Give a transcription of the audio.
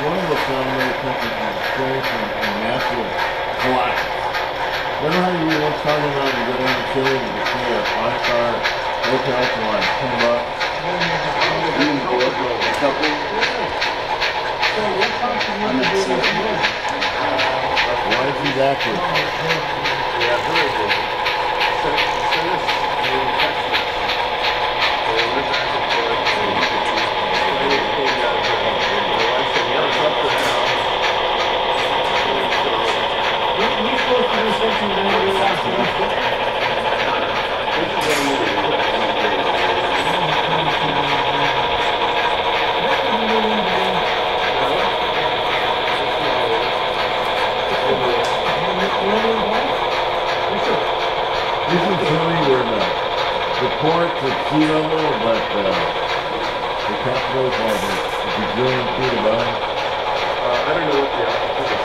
one of the family companies has experienced a massive collapse. Remember how you were once talking about you go down to Chile and you stay at a 5-star hotel for like $10? You can go up to a couple. I'm not sure. Why is he that good? Yeah, very good. So this in Texas. They went back and forth. They came down to my wife said, yeah, it's up to now. We're supposed to do something when we last semester. This is what we do. This is Chile where the port's at sea level, but the capital's like a gazillion feet above. I don't know what the altitude is.